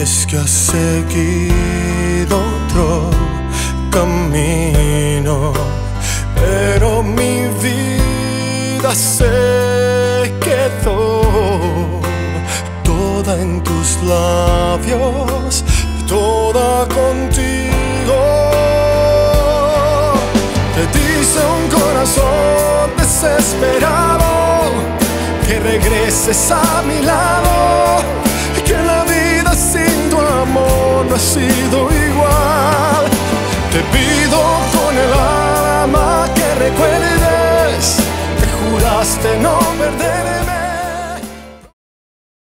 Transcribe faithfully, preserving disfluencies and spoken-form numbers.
Es que has seguido otro camino, pero mi vida se quedó toda en tus labios, toda contigo. Te diste un corazón desesperado, que regreses a mi lado, que la vida sin tu amor no ha sido igual. Te pido con el alma que recuerdes que juraste no perderme.